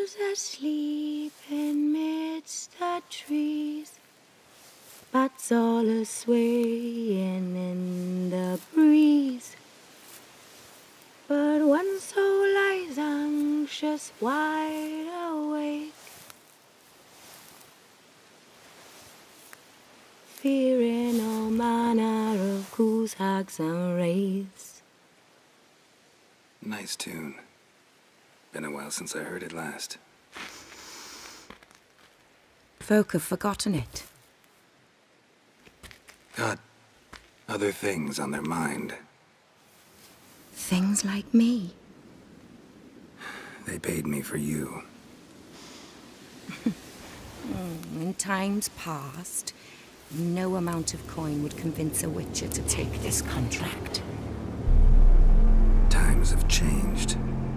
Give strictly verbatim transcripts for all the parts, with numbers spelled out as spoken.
who's asleep amidst the trees. Bats all a swaying in the breeze. But one soul lies anxious, wide awake, fearing all manner of ghouls, hags, and wraiths. Nice tune. Been a while since I heard it last. Folk have forgotten it. Got other things on their mind. Things like me. They paid me for you. In times past, no amount of coin would convince a witcher to take this contract. Times have changed.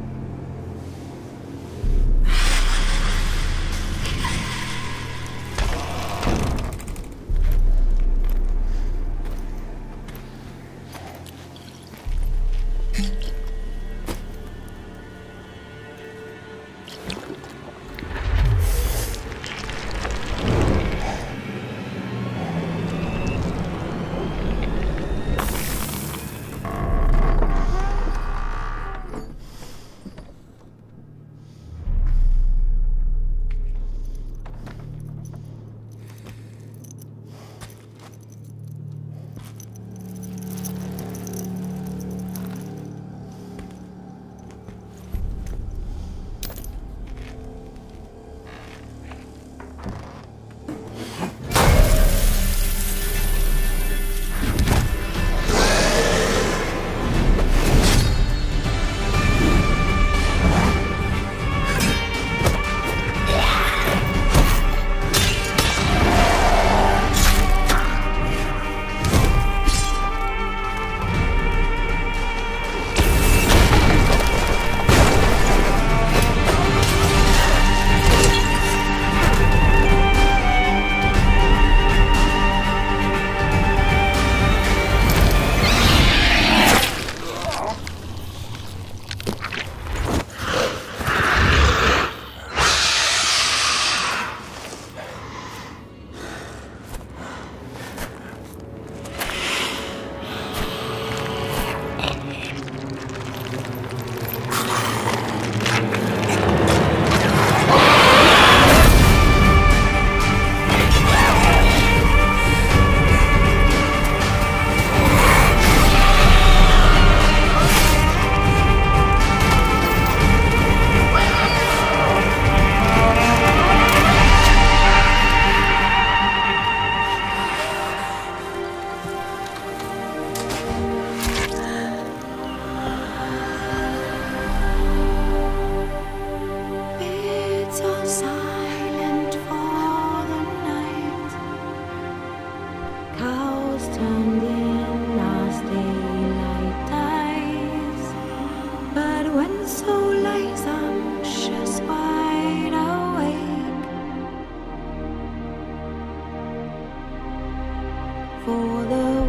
For the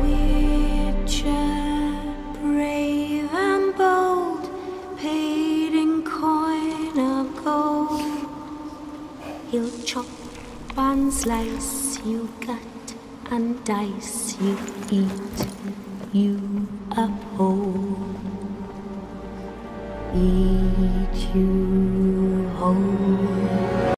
witcher, brave and bold, paid in coin of gold. He'll chop and slice you, cut and dice you, eat you up whole. Eat you whole.